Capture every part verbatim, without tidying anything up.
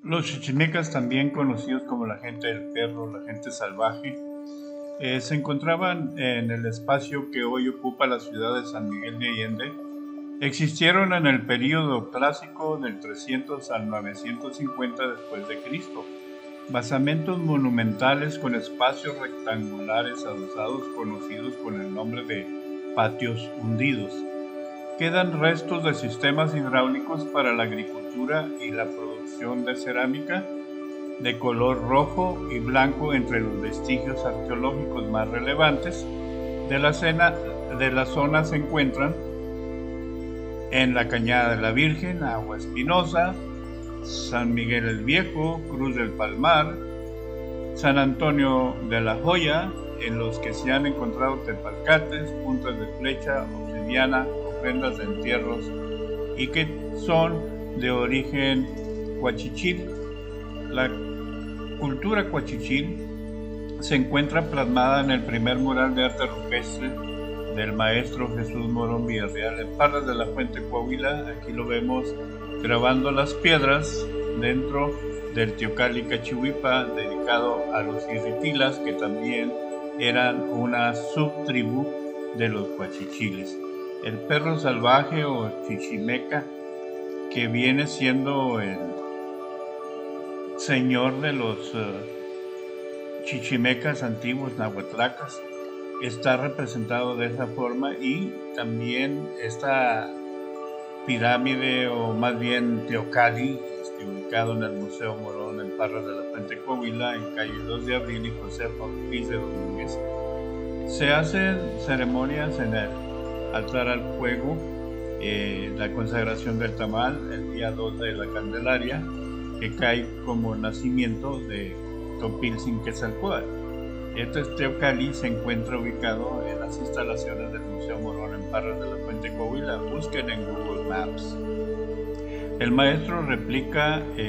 Los chichimecas, también conocidos como la gente del perro, la gente salvaje, eh, se encontraban en el espacio que hoy ocupa la ciudad de San Miguel de Allende. Existieron en el período clásico del trescientos al novecientos cincuenta después de Cristo. Basamentos monumentales con espacios rectangulares adosados conocidos con el nombre de patios hundidos. Quedan restos de sistemas hidráulicos para la agricultura y la producción de cerámica de color rojo y blanco entre los vestigios arqueológicos más relevantes de la, cena, de la zona se encuentran en la Cañada de la Virgen, Agua Espinosa, San Miguel el Viejo, Cruz del Palmar, San Antonio de la Joya, en los que se han encontrado tepalcates, puntas de flecha, obsidiana, ofrendas de entierros y que son de origen cuachichil. La cultura cuachichil se encuentra plasmada en el primer mural de arte rupestre del maestro Jesús Morón Villarreal en Parras de la Fuente, Coahuila. Aquí lo vemos grabando las piedras dentro del teocalli Cachihuipa, dedicado a los irritilas, que también eran una subtribu de los cuachichiles. El perro salvaje o chichimeca, que viene siendo el señor de los uh, chichimecas antiguos, nahuatlacas, está representado de esa forma, y también esta pirámide, o más bien teocalli, este, ubicado en el Museo Morón en Parras de la Fuente, Coahuila, en calle dos de abril y José Ortiz de Domínguez. Se hacen ceremonias en el altar al fuego, eh, la consagración del tamal el día dos de la Candelaria, que cae como nacimiento de Topiltzin-Quetzalcóatl. Este teocalli se encuentra ubicado en las instalaciones del Museo Morón en Parras de la Fuente, Coahuila. Busquen en Google Maps. El maestro replica eh,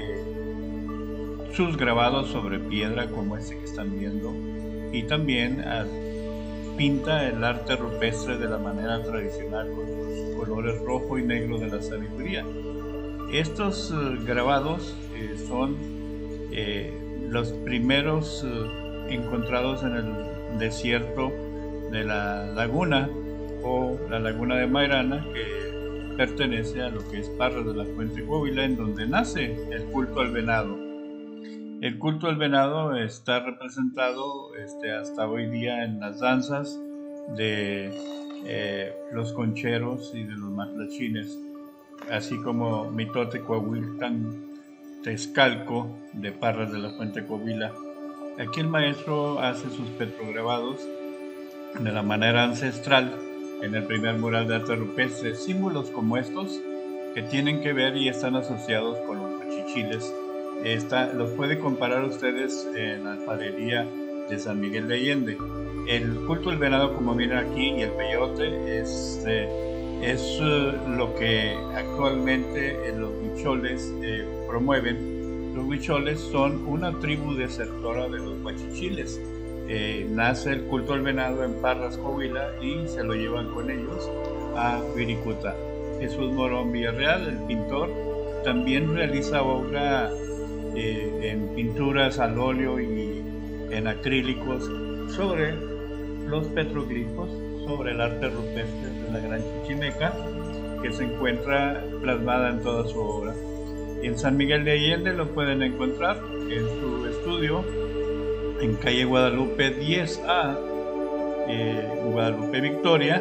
sus grabados sobre piedra, como este que están viendo, y también uh, pinta el arte rupestre de la manera tradicional con los colores rojo y negro de la sabiduría. Estos uh, grabados eh, son eh, los primeros uh, encontrados en el desierto de la laguna o la laguna de Mairana, que pertenece a lo que es Parras de la Fuente, Coahuila, en donde nace el culto al venado. El culto al venado está representado este, hasta hoy día en las danzas de eh, los concheros y de los matlachines, así como Mitote Coahuiltan Texcalco de Parras de la Fuente, Coahuila. Aquí el maestro hace sus petrograbados de la manera ancestral en el primer mural de arte rupestre. Símbolos como estos, que tienen que ver y están asociados con los cuachichiles, Esta, los puede comparar ustedes en la alfarería de San Miguel de Allende. El culto del venado, como miran aquí, y el peyote es, eh, es uh, lo que actualmente eh, los huicholes eh, promueven. Los huicholes son una tribu desertora de los cuachichiles. Eh, nace el culto al venado en Parras, Coahuila, y se lo llevan con ellos a Wirikuta. Jesús Morón Villarreal, el pintor, también realiza obra eh, en pinturas al óleo y en acrílicos sobre los petroglifos, sobre el arte rupestre de la Gran Chichimeca, que se encuentra plasmada en toda su obra. En San Miguel de Allende lo pueden encontrar en su estudio en calle Guadalupe diez A, eh, Guadalupe Victoria,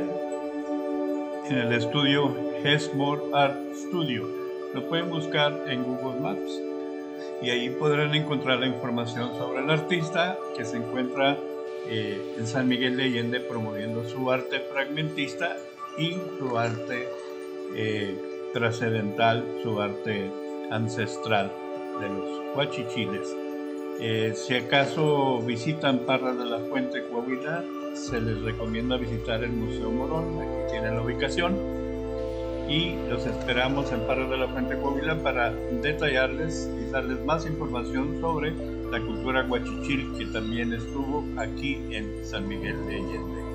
en el estudio Hesmore Art Studio. Lo pueden buscar en Google Maps y ahí podrán encontrar la información sobre el artista, que se encuentra eh, en San Miguel de Allende promoviendo su arte fragmentista y su arte eh, trascendental, su arte ancestral de los cuachichiles. Eh, si acaso visitan Parras de la Fuente, Coahuila, se les recomienda visitar el Museo Morón. Aquí tienen la ubicación y los esperamos en Parras de la Fuente, Coahuila, para detallarles y darles más información sobre la cultura cuachichil, que también estuvo aquí en San Miguel de Allende.